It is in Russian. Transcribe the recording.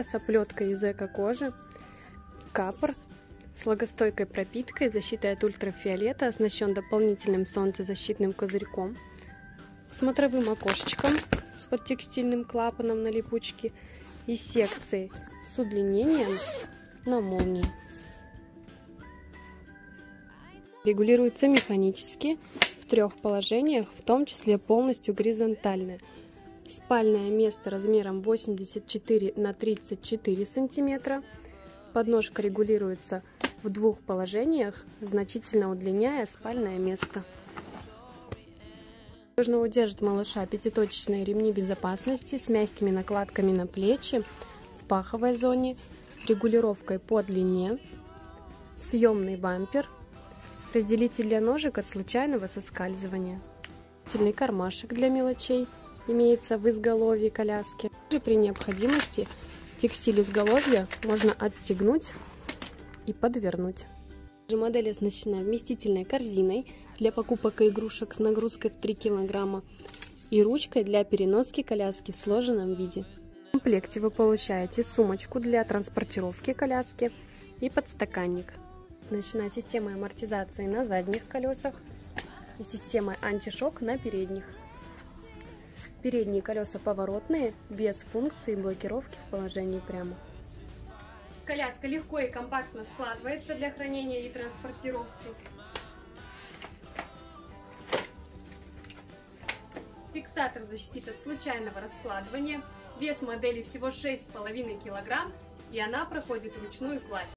с оплеткой из эко-кожи, капор с влагостойкой пропиткой, защитой от ультрафиолета, оснащен дополнительным солнцезащитным козырьком, смотровым окошечком под текстильным клапаном на липучке и секцией с удлинением на молнии. Регулируется механически в 3 положениях, в том числе полностью горизонтальное. Спальное место размером 84 на 34 сантиметра. Подножка регулируется в 2 положениях, значительно удлиняя спальное место. Нужно удерживать малыша 5-точечные ремни безопасности с мягкими накладками на плечи в паховой зоне, регулировкой по длине, съемный бампер, разделитель для ножек от случайного соскальзывания, специальный кармашек для мелочей имеется в изголовье коляски. При необходимости текстиль изголовья можно отстегнуть и подвернуть. Модель оснащена вместительной корзиной для покупок и игрушек с нагрузкой в 3 кг и ручкой для переноски коляски в сложенном виде. В комплекте вы получаете сумочку для транспортировки коляски и подстаканник. Оснащена системой амортизации на задних колесах и системой антишок на передних. Передние колеса поворотные, без функции блокировки в положении прямо. Коляска легко и компактно складывается для хранения и транспортировки. Фиксатор защитит от случайного раскладывания. Вес модели всего 6,5 кг, и она проходит ручную кладь.